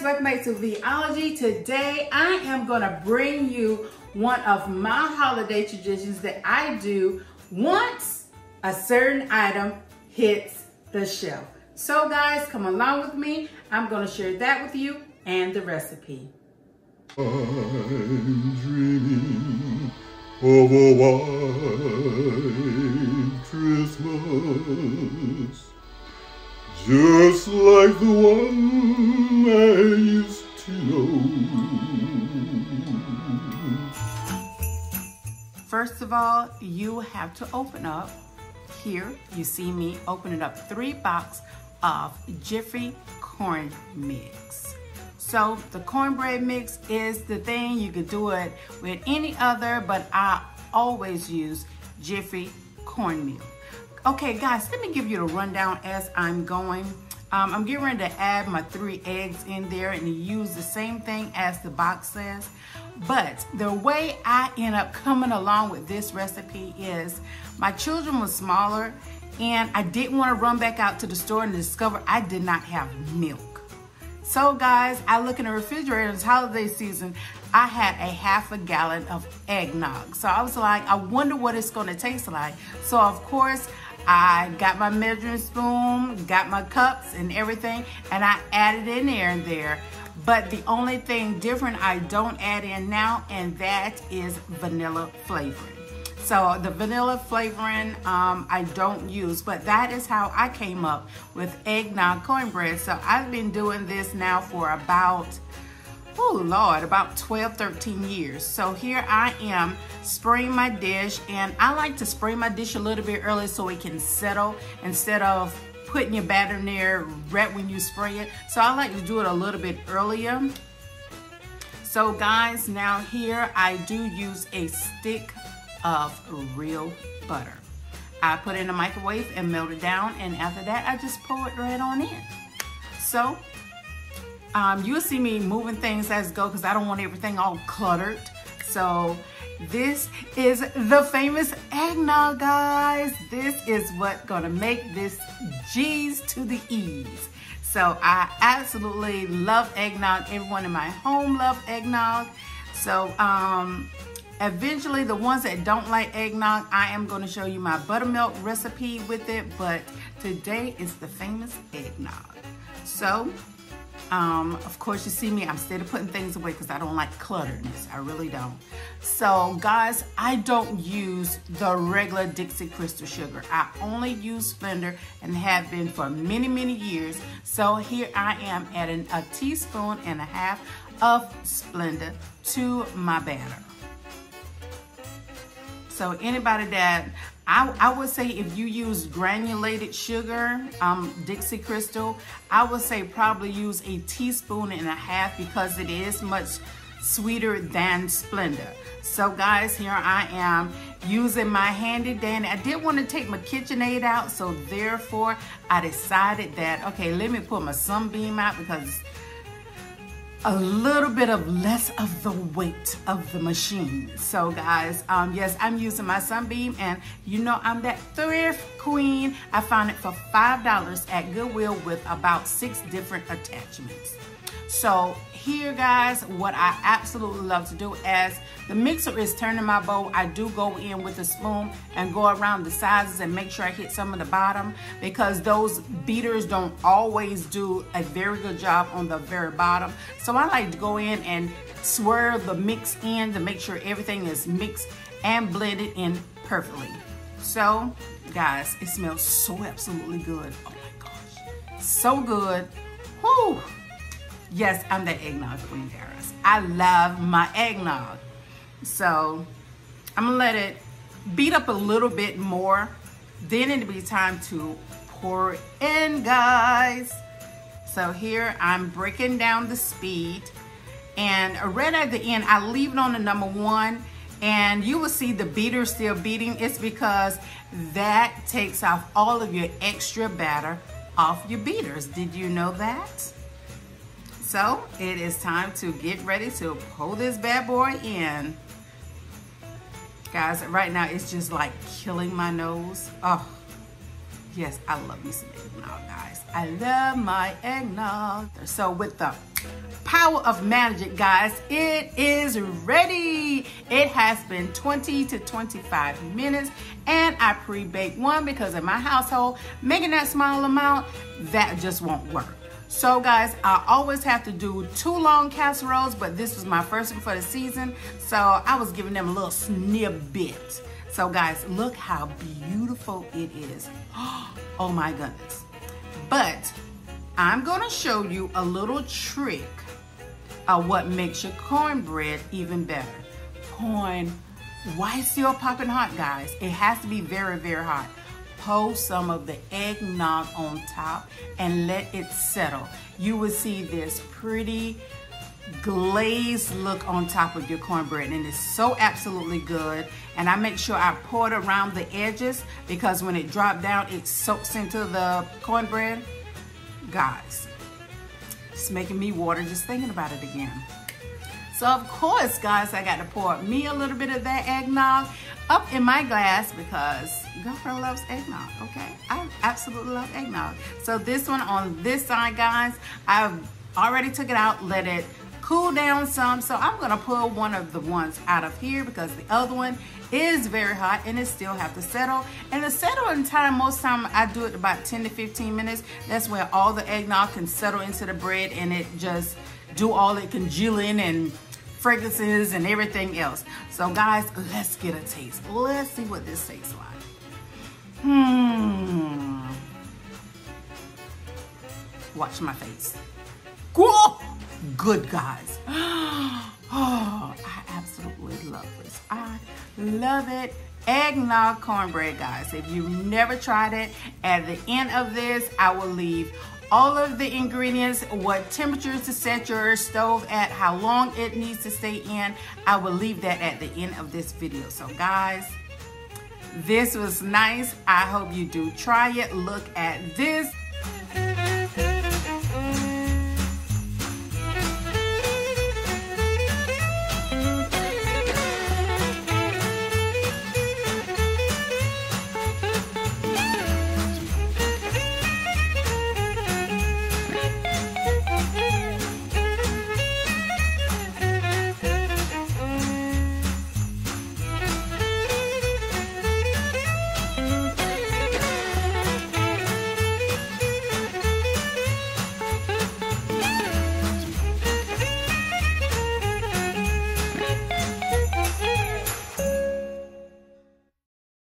guys, welcome back to Vlogology. Today I am going to bring you one of my holiday traditions that I do once a certain item hits the shelf. So guys, come along with me. I'm going to share that with you and the recipe. I'm dreaming of a white Christmas, just like the one I used to know. First of all, you have to open up. Here, you see me opening up 3 boxes of Jiffy corn mix. So the cornbread mix is the thing. You could do it with any other, but I always use Jiffy cornmeal. Okay guys, let me give you the rundown as I'm going. I'm getting ready to add my 3 eggs in there and use the same thing as the box says. But the way I end up coming along with this recipe is my children were smaller and I didn't want to run back out to the store and discover I did not have milk. So guys, I look in the refrigerator, it's holiday season, I had a half a gallon of eggnog. So I was like, I wonder what it's gonna taste like. So of course, I got my measuring spoon, got my cups and everything, and I added in there. But the only thing different I don't add in now, and that is vanilla flavoring. So the vanilla flavoring I don't use, but that is how I came up with eggnog cornbread. So I've been doing this now for about, oh Lord, about 12, 13 years. So here I am spraying my dish, and I like to spray my dish a little bit early so it can settle instead of putting your batter in there right when you spray it. So I like to do it a little bit earlier. So guys, now here I do use a stick of real butter. I put it in the microwave and melt it down, and after that I just pour it right on in. So you'll see me moving things as go because I don't want everything all cluttered. So this is the famous eggnog, guys. This is what's gonna make this G's to the E's. So I absolutely love eggnog. Everyone in my home loves eggnog. So eventually the ones that don't like eggnog, I am gonna show you my buttermilk recipe with it, but today is the famous eggnog. So of course, you see me, I'm still putting things away because I don't like clutterness. I really don't. So guys, I don't use the regular Dixie Crystal sugar. I only use Splenda and have been for many, many years. So here I am adding a 1.5 teaspoons of Splenda to my batter. So anybody that, I would say if you use granulated sugar, Dixie Crystal, I would say probably use a 1.5 teaspoons because it is much sweeter than Splenda. So guys, here I am using my handy dandy. I did want to take my KitchenAid out, so therefore I decided that, okay, let me put my Sunbeam out because a little bit of less of the weight of the machine. So guys, yes, I'm using my Sunbeam, and you know I'm that thrift queen. I found it for $5 at Goodwill with about 6 different attachments. So here guys, what I absolutely love to do as the mixer is turning my bowl, I do go in with a spoon and go around the sides and make sure I hit some of the bottom, because those beaters don't always do a very good job on the very bottom. So I like to go in and swirl the mix in to make sure everything is mixed and blended in perfectly. So guys, it smells so absolutely good. Oh my gosh, so good. Whoo! Yes, I'm the eggnog queen, guys. I love my eggnog. So I'm gonna let it beat up a little bit more. Then it'll be time to pour in, guys. So here I'm breaking down the speed, and right at the end, I leave it on the number 1, and you will see the beater still beating. It's because that takes off all of your extra batter off your beaters. Did you know that? So it is time to get ready to pull this bad boy in. Guys, right now it's just like killing my nose. Oh, Yes, I love me some eggnog, guys. I love my eggnog. So with the power of magic, guys, it is ready. It has been 20 to 25 minutes, and I pre-baked one because in my household, making that small amount, that just won't work. So guys, I always have to do 2 long casseroles, but this was my first one for the season, so I was giving them a little snippet. So guys, look how beautiful it is. Oh my goodness. But I'm gonna show you a little trick of what makes your cornbread even better. Corn, why it's still popping hot, guys? It has to be very, very hot. Pour some of the eggnog on top and let it settle. You will see this pretty glazed look on top of your cornbread, and it's so absolutely good. And I make sure I pour it around the edges because when it drops down, it soaks into the cornbread. Guys, it's making me water just thinking about it again. So of course, guys, I got to pour me a little bit of that eggnog up in my glass because girlfriend loves eggnog, okay? I absolutely love eggnog. So this one on this side, guys, I've already took it out, let it cool down some. So I'm gonna pull one of the ones out of here because the other one is very hot and it still have to settle. And the settling time, most time I do it about 10 to 15 minutes. That's where all the eggnog can settle into the bread and it just do all it congealing and fragrances and everything else. So guys, let's get a taste. Let's see what this tastes like. Watch my face. Cool. Good, guys. Oh, I absolutely love this. I love it. Eggnog cornbread, guys. If you've never tried it, at the end of this, I will leave all of the ingredients, what temperatures to set your stove at, how long it needs to stay in. I will leave that at the end of this video. So guys, this was nice. I hope you do try it. Look at this.